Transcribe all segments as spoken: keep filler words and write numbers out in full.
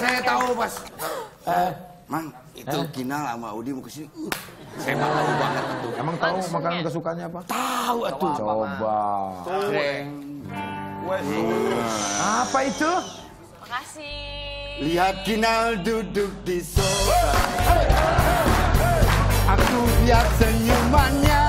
saya tahu pas. Eh, Mang, itu Kinal sama Udi mau kesini. Uh, saya mah tahu banget tuh. Emang tahu makanan kesukaannya apa? Tahu atuh. Coba. Kreng. Apa itu? Makasih. Lihat Kinal duduk di sofa. Aku lihat senyumannya.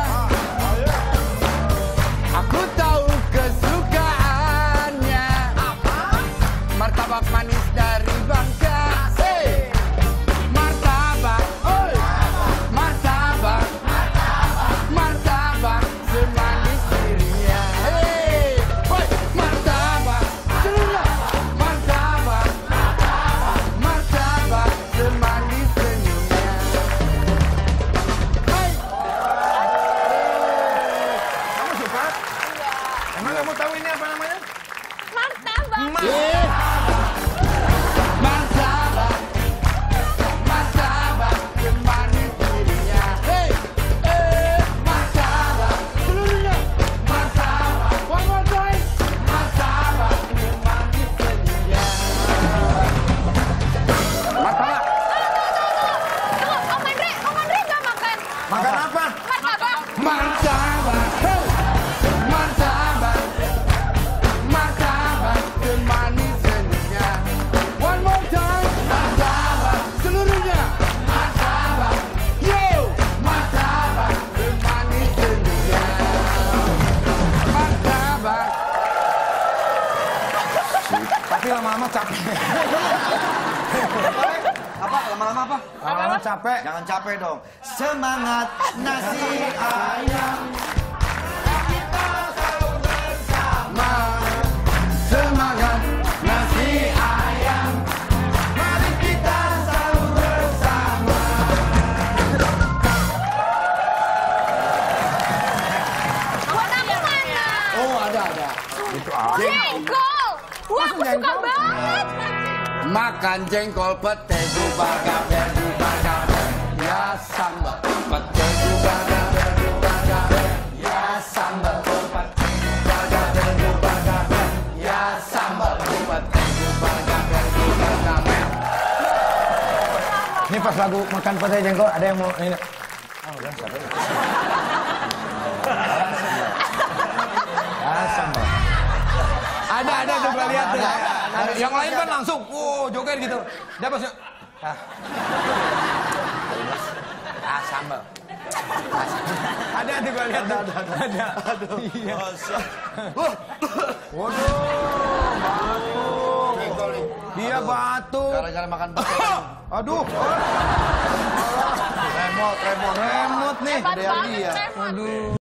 Aku tahu kesukaannya. Martabak manis dari Bangka. Hey. Martabak, oi. Martabak, martabak semanis dirinya. Hey, oi. Martabak, seluruh. Martabak, martabak semanis senyumnya. Hai. Kamu suka? Emang kamu tahu ini apa namanya? Martabak. Yeah. Martabak, martabak semanis dirinya. Hey, eh, martabak seluruhnya. Martabak, one more time. Martabak semanis senyumnya. Martabak. Tunggu, Om Andre, Om Andre nggak makan. Makan apa? Martabak. Martabak, hey. Martabak, martabak semanis senyumnya. One more time. Martabak seluruhnya. Martabak, yo. Martabak semanis senyumnya. Martabak. Tapi lama-lama capek. Apa? Lama-lama apa? Lama-lama capek. Jangan capek dong. Semangat nasi ayam. Ma, semangat nasi ayam. Mari kita sahur bersama. Buat aku mana? Oh, ada ada. Itu apa? Jengkol. Wah, aku suka jengkol? banget. Makan jengkol pete gubah gaber gubah gaber. Ya sambal pete gubah gaber gubah gaber. Ya sambal pete gubah gaber gubah gaber. Ya sambal pete gubah gaber gubah gaber. Ini pas lagu makan pete jengkol ada yang mau ini. Oh, udah siapa ini? Ya sambal. Ada ada tuh gua lihat tuh. Yang lain kan langsung, wow joget gitu. Dia pasnya. Ah. Ah sambal. Ada tuh gua lihat. Ada ada ada. Aduh. Iya. Waduh, batuk. Dia batuk. Gara-gara makan pete. Aduh. Remote, remote. Remote nih. Hebat Ada yang banget, dia. Stefan. Aduh.